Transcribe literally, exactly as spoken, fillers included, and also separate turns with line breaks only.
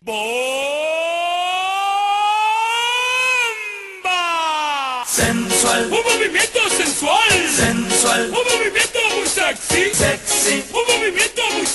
¡Bomba!
Sensual,
Un movimiento sensual.
sensual,
Un movimiento muy sexy.
sexy,
Un movimiento muy